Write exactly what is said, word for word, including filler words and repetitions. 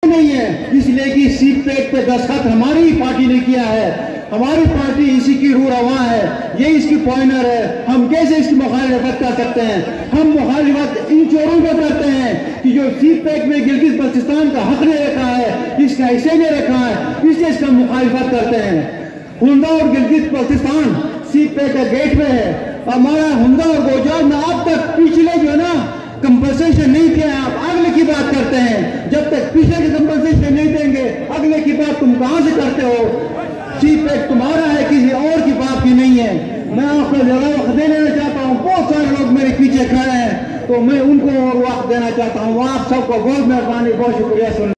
नहीं है, इसलिए कि सी पैक पे दस्तखत हमारी ही पार्टी ने किया है। हमारी पार्टी इसी की रूह रवां है, ये इसकी पॉइंटर है। हम कैसे इसकी मुखालिफत कर सकते हैं? हम मुखालिफत इन चोरों को करते हैं कि जो सी पैक में गिलगित बल्तिस्तान का हक ने रखा है, इसका हिस्से ने रखा है, इसलिए इसका मुखालिफत करते हैं। हुंदा और गिलगित बल्तिस्तान सी पैक का गेट में है। हमारा हुंदा और गोजार में अब तक पिछले जो है ना कंपनसेशन नहीं किया, आप अगले की बात करते हैं। जब तक पिछले की कंपनसेशन नहीं देंगे, अगले की बात तुम कहां से करते हो? सी पैक तुम्हारा है, किसी और की बात की नहीं है। मैं आपको जरा वक्त देना चाहता हूँ, बहुत सारे लोग मेरे पीछे खड़े हैं, तो मैं उनको और वक्त देना चाहता हूँ। आप सबको बहुत मेहरबानी, बहुत शुक्रिया।